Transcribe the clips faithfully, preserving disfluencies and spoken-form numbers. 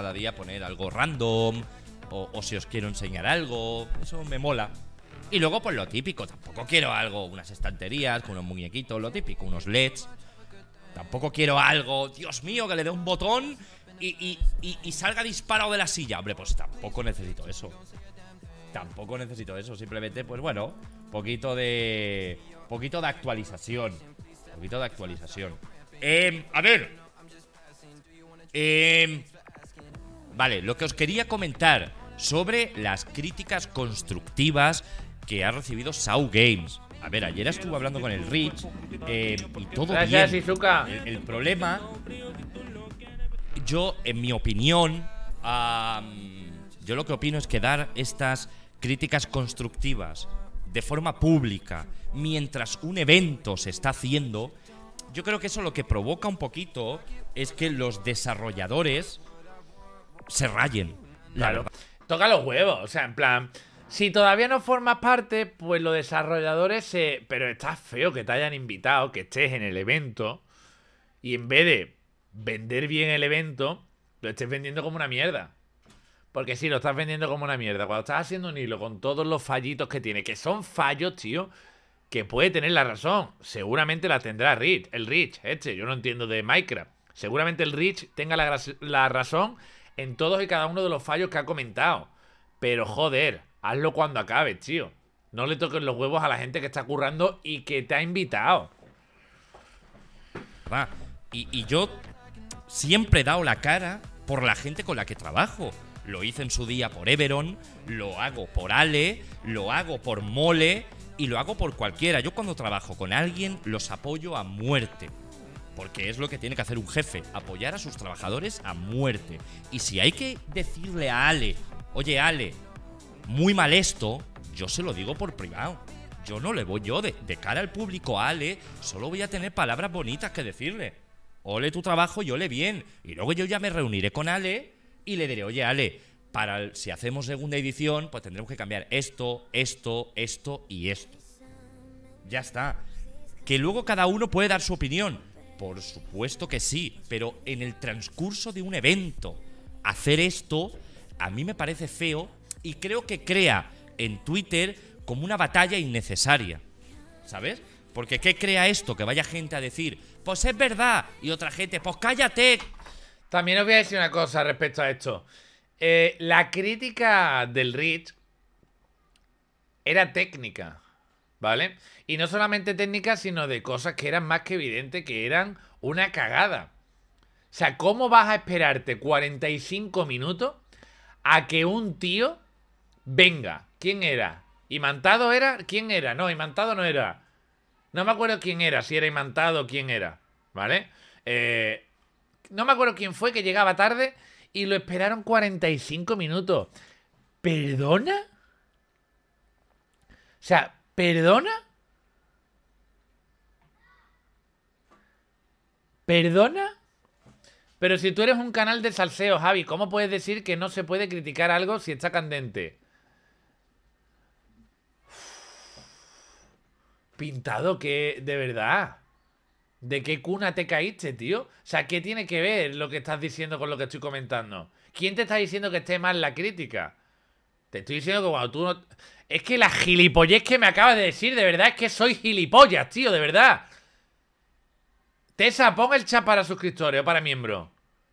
cada día poner algo random o, o si os quiero enseñar algo. Eso me mola. Y luego pues lo típico, tampoco quiero algo, unas estanterías con unos muñequitos, lo típico, unos L E Ds. Tampoco quiero algo, Dios mío, que le dé un botón y, y, y, y salga disparado de la silla. Hombre, pues tampoco necesito eso. Tampoco necesito eso, simplemente, pues bueno, poquito de... Poquito de actualización. Poquito de actualización. Eh, a ver. Eh, vale, lo que os quería comentar sobre las críticas constructivas que ha recibido Saw Games. A ver, ayer estuve hablando con el Rich eh, y todo Gracias, bien. Shizuka. El, el problema, yo, en mi opinión, um, yo lo que opino es que dar estas críticas constructivas de forma pública mientras un evento se está haciendo, yo creo que eso lo que provoca un poquito es que los desarrolladores se rayen. Claro. Toca los huevos, o sea, en plan, si todavía no formas parte, pues los desarrolladores se... Pero está feo que te hayan invitado, que estés en el evento y en vez de vender bien el evento, lo estés vendiendo como una mierda. Porque si lo estás vendiendo como una mierda, cuando estás haciendo un hilo con todos los fallitos que tiene, que son fallos, tío, que puede tener la razón. Seguramente la tendrá Rich, el Rich, este, yo no entiendo de Minecraft. Seguramente el Rich tenga la, la razón en todos y cada uno de los fallos que ha comentado. Pero joder, hazlo cuando acabes, tío. No le toques los huevos a la gente que está currando y que te ha invitado. Va. Y, y yo siempre he dado la cara por la gente con la que trabajo. Lo hice en su día por Everon, lo hago por Ale, lo hago por Mole y lo hago por cualquiera. Yo cuando trabajo con alguien los apoyo a muerte. Porque es lo que tiene que hacer un jefe, apoyar a sus trabajadores a muerte. Y si hay que decirle a Ale, oye Ale, muy mal esto, yo se lo digo por privado. Yo no le voy yo de, de cara al público a Ale, solo voy a tener palabras bonitas que decirle. Ole tu trabajo y ole bien. Y luego yo ya me reuniré con Ale y le diré, oye Ale, para el, si hacemos segunda edición, pues tendremos que cambiar esto, esto, esto y esto. Ya está. Que luego cada uno puede dar su opinión. Por supuesto que sí, pero en el transcurso de un evento, hacer esto a mí me parece feo y creo que crea en Twitter como una batalla innecesaria, ¿sabes? Porque ¿qué crea esto? Que vaya gente a decir, pues es verdad, y otra gente, pues cállate. También os voy a decir una cosa respecto a esto. Eh, la crítica del Rich era técnica, ¿vale? Y no solamente técnica, sino de cosas que eran más que evidentes, que eran una cagada. O sea, ¿cómo vas a esperarte cuarenta y cinco minutos a que un tío venga? ¿Quién era? ¿Imantado era? ¿Quién era? No, Imantado no era. No me acuerdo quién era, si era Imantado o quién era, ¿vale? Eh, no me acuerdo quién fue que llegaba tarde y lo esperaron cuarenta y cinco minutos. ¿Perdona? O sea, ¿perdona? ¿Perdona? Pero si tú eres un canal de salseo, Javi, ¿cómo puedes decir que no se puede criticar algo si está candente? Pintado, que de verdad. ¿De qué cuna te caíste, tío? O sea, ¿qué tiene que ver lo que estás diciendo con lo que estoy comentando? ¿Quién te está diciendo que esté mal la crítica? Te estoy diciendo que cuando tú no... Es que la gilipollez que me acabas de decir, de verdad, es que soy gilipollas, tío, de verdad. Tessa, pon el chat para suscriptores o para miembros.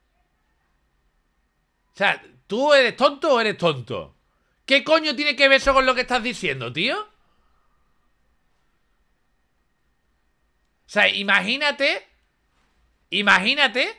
O sea, ¿tú eres tonto o eres tonto? ¿Qué coño tiene que ver eso con lo que estás diciendo, tío? O sea, imagínate, imagínate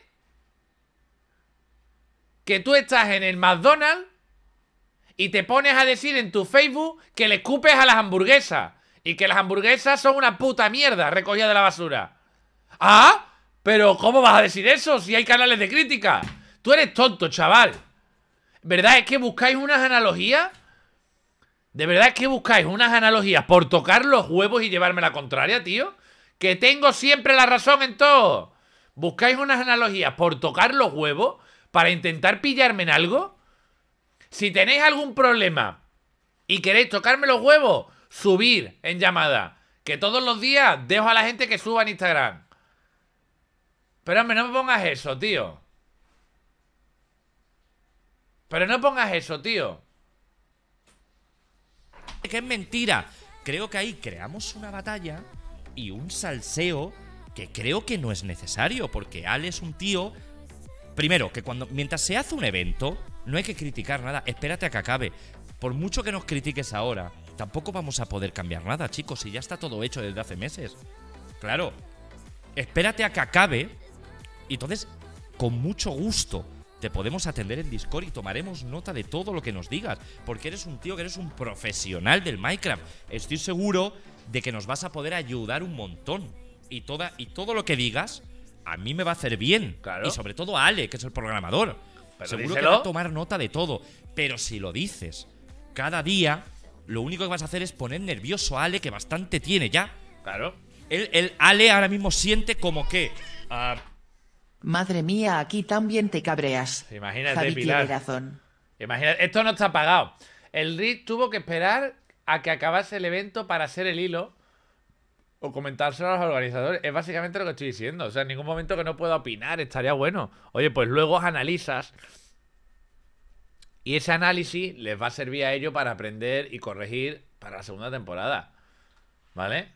que tú estás en el McDonald's y te pones a decir en tu Facebook que le escupes a las hamburguesas y que las hamburguesas son una puta mierda recogida de la basura. ¡Ah! Pero ¿cómo vas a decir eso si hay canales de crítica? Tú eres tonto, chaval. ¿Verdad es que buscáis unas analogías? ¿De verdad es que buscáis unas analogías por tocar los huevos y llevarme la contraria, tío? Que tengo siempre la razón en todo. ¿Buscáis unas analogías por tocar los huevos para intentar pillarme en algo? Si tenéis algún problema y queréis tocarme los huevos, subir en llamada. Que todos los días dejo a la gente que suba en Instagram. Pero hombre, no me pongas eso, tío. Pero no pongas eso, tío. Que es mentira. Creo que ahí creamos una batalla y un salseo que creo que no es necesario, porque Ale es un tío. Primero, que cuando mientras se hace un evento, no hay que criticar nada. Espérate a que acabe. Por mucho que nos critiques ahora, tampoco vamos a poder cambiar nada, chicos, si ya está todo hecho desde hace meses. Claro. Espérate a que acabe. Y entonces, con mucho gusto, te podemos atender en Discord y tomaremos nota de todo lo que nos digas. Porque eres un tío que eres un profesional del Minecraft. Estoy seguro de que nos vas a poder ayudar un montón. Y, toda, y todo lo que digas a mí me va a hacer bien. Claro. Y sobre todo a Ale, que es el programador. Pero seguro díselo. que va a tomar nota de todo. Pero si lo dices cada día, lo único que vas a hacer es poner nervioso a Ale, que bastante tiene ya. Claro. El, el Ale ahora mismo siente como que… Uh, Madre mía, aquí también te cabreas. Imagínate, Javi Pilar. tiene razón. Imagínate, esto no está pagado. El Rick tuvo que esperar a que acabase el evento para hacer el hilo o comentárselo a los organizadores. Es básicamente lo que estoy diciendo. O sea, en ningún momento que no pueda opinar, estaría bueno. Oye, pues luego analizas y ese análisis les va a servir a ellos para aprender y corregir para la segunda temporada. ¿Vale?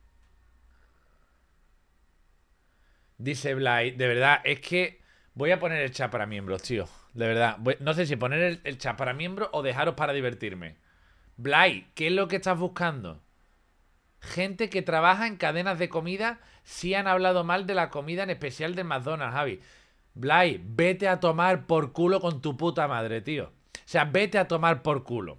Dice Blay, de verdad, es que voy a poner el chat para miembros, tío. De verdad, voy, no sé si poner el, el chat para miembros o dejaros para divertirme. Blay, ¿qué es lo que estás buscando? Gente que trabaja en cadenas de comida sí han hablado mal de la comida, en especial del McDonald's, Javi. Blay, vete a tomar por culo con tu puta madre, tío. O sea, vete a tomar por culo.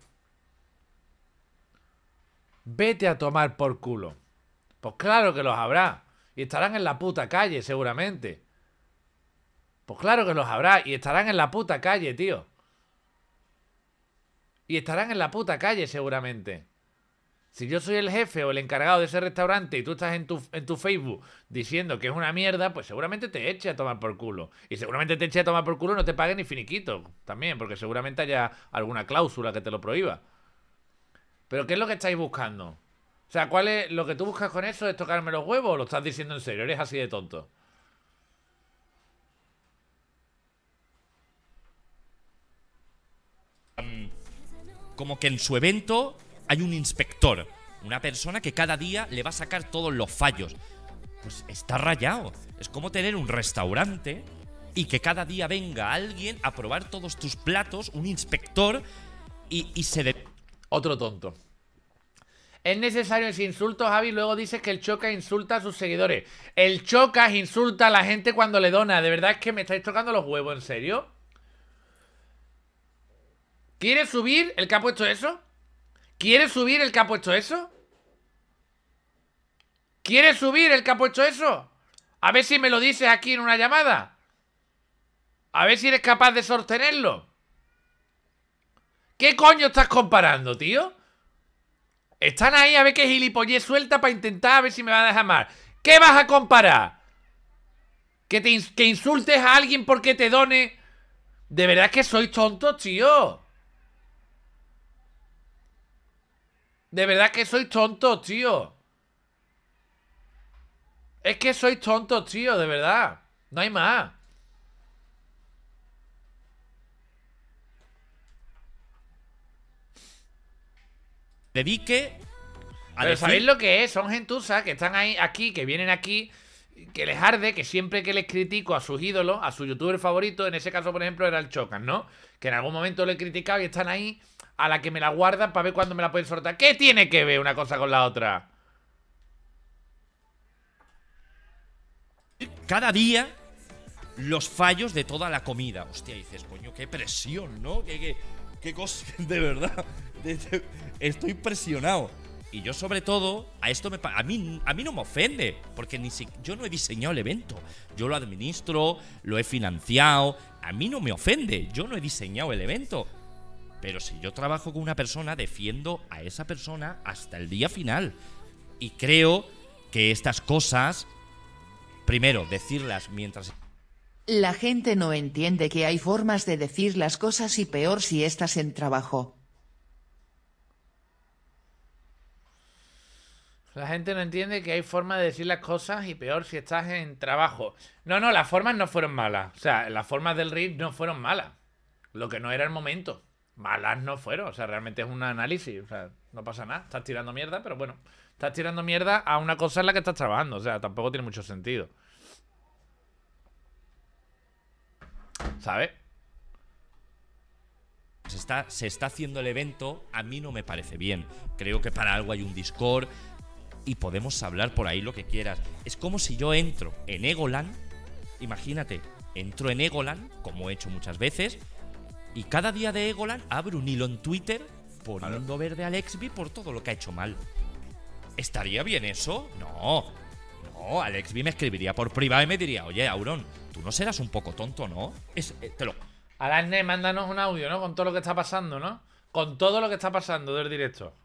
Vete a tomar por culo. Pues claro que los habrá. Y estarán en la puta calle, seguramente. Pues claro que los habrá. Y estarán en la puta calle, tío. Y estarán en la puta calle, seguramente. Si yo soy el jefe o el encargado de ese restaurante y tú estás en tu, en tu Facebook diciendo que es una mierda, pues seguramente te eche a tomar por culo. Y seguramente te eche a tomar por culo y no te pague ni finiquito. También, porque seguramente haya alguna cláusula que te lo prohíba. Pero ¿qué es lo que estáis buscando? O sea, ¿cuál es lo que tú buscas con eso? ¿Es tocarme los huevos o lo estás diciendo en serio? ¿Eres así de tonto? Um, como que en su evento hay un inspector, una persona que cada día le va a sacar todos los fallos. Pues está rayado. Es como tener un restaurante y que cada día venga alguien a probar todos tus platos, un inspector, y, y se… De Otro tonto. Es necesario ese insulto, Javi. Luego dices que el Chocas insulta a sus seguidores. El Chocas insulta a la gente cuando le dona. De verdad es que me estáis tocando los huevos, ¿en serio? ¿Quieres subir el que ha puesto eso? ¿Quieres subir el que ha puesto eso? ¿Quieres subir el que ha puesto eso? A ver si me lo dices aquí en una llamada. A ver si eres capaz de sostenerlo. ¿Qué coño estás comparando, tío? Están ahí a ver qué gilipollez suelta para intentar a ver si me va a dejar mal. ¿Qué vas a comparar? ¿Que, te ins que insultes a alguien porque te done? De verdad es que sois tontos, tío. De verdad que sois tontos, tío. Es que sois tontos, tío, de verdad. No hay más. dedique a Pero decir… ¿sabéis lo que es? Son gentuzas que están ahí, aquí, que vienen aquí, que les arde, que siempre que les critico a sus ídolos, a su youtuber favorito, en ese caso, por ejemplo, era el Chocas, ¿no? Que en algún momento lo he criticado y están ahí a la que me la guardan para ver cuándo me la pueden soltar. ¿Qué tiene que ver una cosa con la otra? cada día los fallos de toda la comida. Hostia, dices, coño, qué presión, ¿no? Qué, qué, qué cosa, de verdad. De- de- estoy presionado. Y yo, sobre todo, a esto me pa- a mí, a mí no me ofende, porque ni si, yo no he diseñado el evento. Yo lo administro, lo he financiado. A mí no me ofende, yo no he diseñado el evento. Pero si yo trabajo con una persona, defiendo a esa persona hasta el día final. Y creo que estas cosas, primero, decirlas mientras… La gente no entiende que hay formas de decir las cosas y peor si estás en trabajo. La gente no entiende que hay formas de decir las cosas y peor si estás en trabajo. No, no, las formas no fueron malas. O sea, las formas del R I P no fueron malas. Lo que no era el momento. Malas no fueron. O sea, realmente es un análisis. O sea, no pasa nada. Estás tirando mierda, pero bueno. Estás tirando mierda a una cosa en la que estás trabajando. O sea, tampoco tiene mucho sentido. ¿Sabes? Se está, se está haciendo el evento, a mí no me parece bien. Creo que para algo hay un Discord y podemos hablar por ahí lo que quieras. Es como si yo entro en Egoland, imagínate, entro en Egoland, como he hecho muchas veces, y cada día de Egoland abro un hilo en Twitter poniendo verde a Alexby por todo lo que ha hecho mal. ¿Estaría bien eso? No. No, Alexby me escribiría por privado y me diría, oye, Auron, tú no serás un poco tonto, ¿no? Es, eh, te lo... Alasne, mándanos un audio, ¿no? Con todo lo que está pasando, ¿no? Con todo lo que está pasando del directo.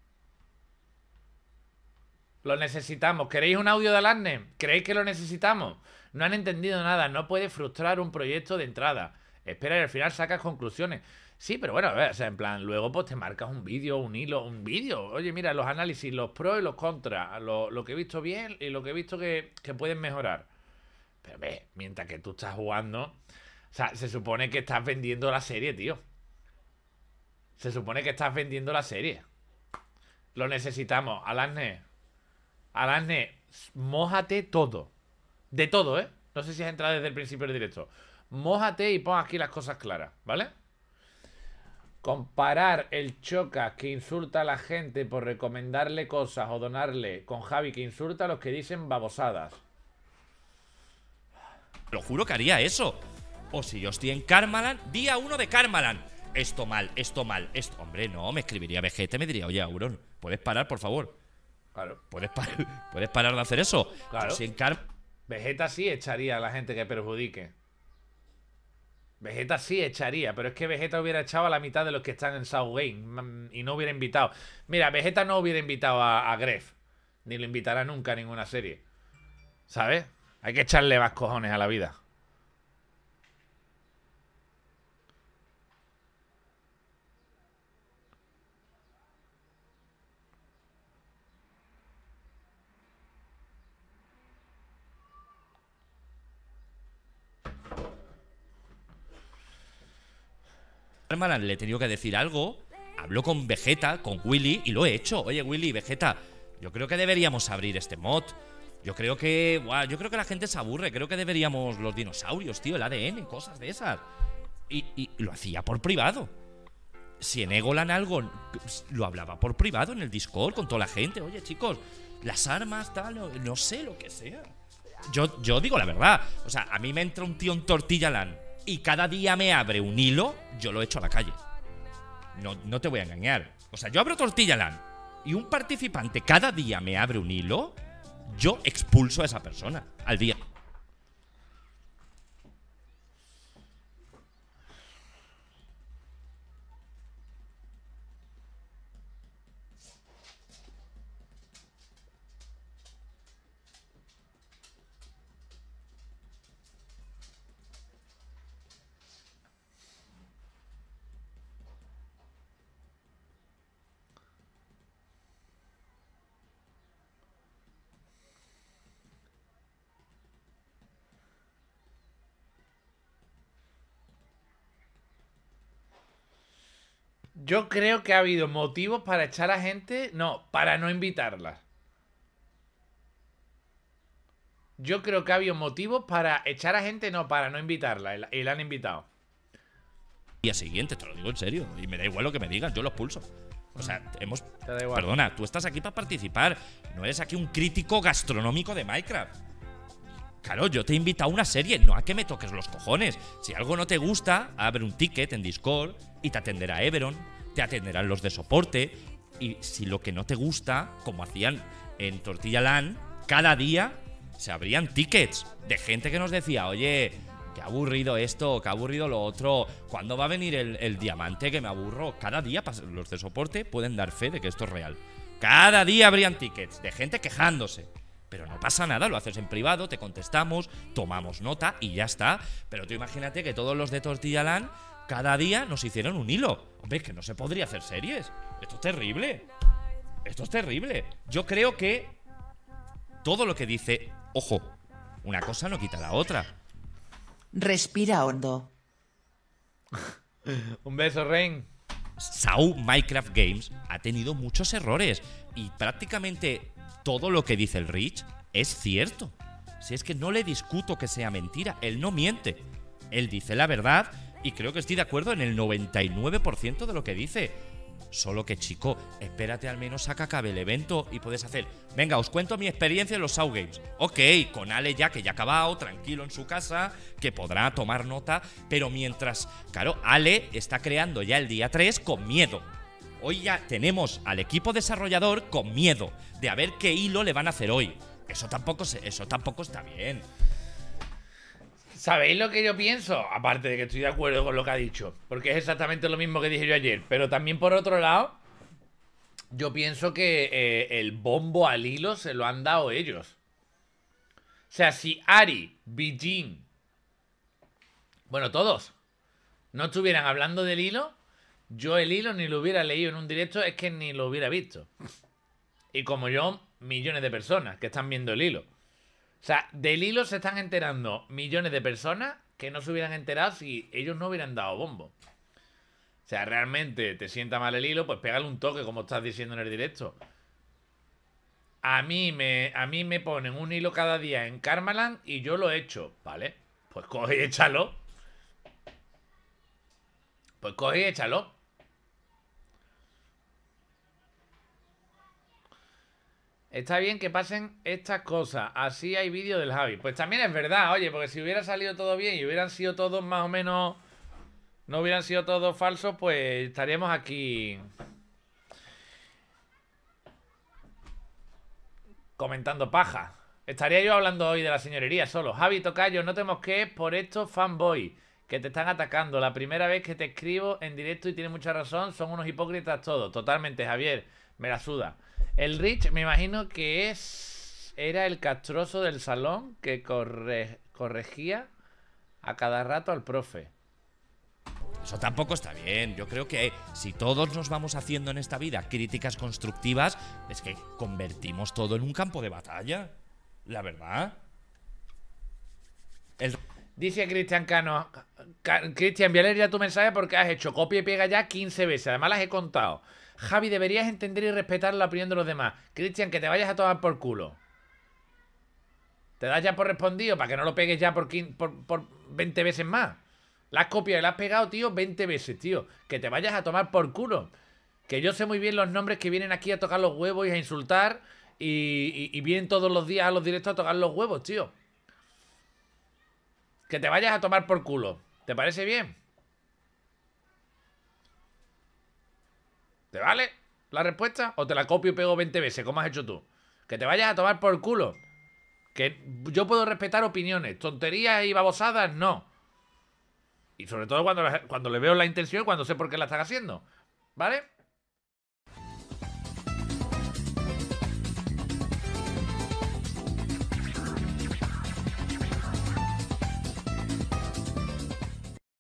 Lo necesitamos. ¿Queréis un audio de Alasne? ¿Creéis que lo necesitamos? No han entendido nada. No puede frustrar un proyecto de entrada. Espera y al final sacas conclusiones. Sí, pero bueno, a ver, o sea, en plan, luego pues te marcas un vídeo, un hilo, un vídeo. Oye, mira, los análisis, los pros y los contras. Lo, lo que he visto bien y lo que he visto que, que pueden mejorar. Pero ve, mientras que tú estás jugando... O sea, se supone que estás vendiendo la serie, tío. Se supone que estás vendiendo la serie. Lo necesitamos. Alasne. Alasne, mójate todo. De todo, ¿eh? No sé si has entrado desde el principio del directo. Mójate y pon aquí las cosas claras, ¿vale? Comparar el Chocas que insulta a la gente por recomendarle cosas o donarle con Javi que insulta a los que dicen babosadas. Lo juro que haría eso. O si yo estoy en Karmaland, día uno de Karmaland. Esto mal, esto mal, esto... Hombre, no, me escribiría Vegeta y me diría, oye, Auron, ¿puedes parar, por favor? Claro. ¿Puedes, par ¿Puedes parar de hacer eso? Claro. Yo si en Car Vegeta sí echaría a la gente que perjudique. Vegeta sí echaría, pero es que Vegeta hubiera echado a la mitad de los que están en South Game y no hubiera invitado. Mira, Vegeta no hubiera invitado a, a Gref, ni lo invitará nunca a ninguna serie. ¿Sabes? Hay que echarle más cojones a la vida. Karmaland le he tenido que decir algo. Hablo con Vegeta, con Willy, y lo he hecho. Oye, Willy, Vegeta, yo creo que deberíamos abrir este mod. Yo creo que... Buah, yo creo que la gente se aburre. Creo que deberíamos los dinosaurios, tío, el A D N, cosas de esas. Y, y lo hacía por privado. Si en Egoland algo, lo hablaba por privado en el Discord con toda la gente. Oye, chicos, las armas, tal, no, no sé, lo que sea. Yo, yo digo la verdad. O sea, a mí me entra un tío en Tortillaland y cada día me abre un hilo, yo lo echo a la calle. No, no te voy a engañar. O sea, yo abro Tortillaland y un participante cada día me abre un hilo, yo expulso a esa persona al día. Yo creo que ha habido motivos para echar a gente... No, para no invitarlas. Yo creo que ha habido motivos para echar a gente, no, para no invitarla. Y la, y la han invitado. Día siguiente, te lo digo en serio. Y me da igual lo que me digan, yo los pulso. O sea, hemos... Te da igual. Perdona, tú estás aquí para participar. No eres aquí un crítico gastronómico de Minecraft. Claro, yo te he invitado a una serie, no a que me toques los cojones. Si algo no te gusta, abre un ticket en Discord y te atenderá Everon, te atenderán los de soporte. Y si lo que no te gusta, como hacían en Tortillaland, cada día se abrían tickets de gente que nos decía, oye, qué aburrido esto, qué aburrido lo otro, ¿cuándo va a venir el, el diamante que me aburro? Cada día los de soporte pueden dar fe de que esto es real. Cada día abrían tickets de gente quejándose. Pero no pasa nada, lo haces en privado, te contestamos, tomamos nota y ya está. Pero tú imagínate que todos los de Tortillaland cada día nos hicieron un hilo. Hombre, es que no se podría hacer series. Esto es terrible. Esto es terrible. Yo creo que todo lo que dice... Ojo, una cosa no quita la otra. Respira hondo. Un beso, Rain. Sau Minecraft Games ha tenido muchos errores y prácticamente todo lo que dice el Rich es cierto. Si es que no le discuto que sea mentira, él no miente. Él dice la verdad y creo que estoy de acuerdo en el noventa y nueve por ciento de lo que dice. Solo que, chico, espérate al menos a que acabe el evento y puedes hacer, venga, os cuento mi experiencia en los Sau Games. Ok, con Ale ya que ya ha acabado, tranquilo en su casa, que podrá tomar nota, pero mientras, claro, Ale está creando ya el día tres con miedo. Hoy ya tenemos al equipo desarrollador con miedo de a ver qué hilo le van a hacer hoy. Eso tampoco, se, eso tampoco está bien. ¿Sabéis lo que yo pienso? Aparte de que estoy de acuerdo con lo que ha dicho, porque es exactamente lo mismo que dije yo ayer. Pero también por otro lado, yo pienso que eh, el bombo al hilo se lo han dado ellos. O sea, si Ari, Bijin, bueno, todos, no estuvieran hablando del hilo, yo el hilo ni lo hubiera leído en un directo, es que ni lo hubiera visto. Y como yo, millones de personas que están viendo el hilo. O sea, del hilo se están enterando millones de personas que no se hubieran enterado si ellos no hubieran dado bombo. O sea, realmente te sienta mal el hilo, pues pégale un toque, como estás diciendo en el directo. A mí me, a mí me ponen un hilo cada día en Karmaland y yo lo he hecho, ¿vale? Pues coge y échalo. Pues coge y échalo. Está bien que pasen estas cosas. Así hay vídeo del Javi. Pues también es verdad, oye, porque si hubiera salido todo bien y hubieran sido todos más o menos... No hubieran sido todos falsos, pues estaríamos aquí... comentando paja. Estaría yo hablando hoy de la señorería solo. Javi, tocayo, no te mosquees por estos fanboys que te están atacando. La primera vez que te escribo en directo y tienes mucha razón, son unos hipócritas todos. Totalmente, Javier. Me la suda. El Rich, me imagino que es era el castroso del salón que corre, corregía a cada rato al profe. Eso tampoco está bien. Yo creo que si todos nos vamos haciendo en esta vida críticas constructivas, es que convertimos todo en un campo de batalla. La verdad. El... Dice Cristian Cano. Cristian, voy a leer ya tu mensaje porque has hecho copia y pega ya quince veces. Además las he contado. Javi, deberías entender y respetar la opinión de los demás. Cristian, que te vayas a tomar por culo. ¿Te das ya por respondido? Para que no lo pegues ya por, por, por veinte veces más. La has copiado y la has pegado, tío, veinte veces, tío. Que te vayas a tomar por culo. Que yo sé muy bien los nombres que vienen aquí a tocar los huevos y a insultar. Y, y, y vienen todos los días a los directos a tocar los huevos, tío. Que te vayas a tomar por culo. ¿Te parece bien? ¿Te vale la respuesta? ¿O te la copio y pego veinte veces, como has hecho tú? Que te vayas a tomar por culo. Que yo puedo respetar opiniones. Tonterías y babosadas, no. Y sobre todo cuando, cuando le veo la intención y cuando sé por qué la están haciendo. ¿Vale?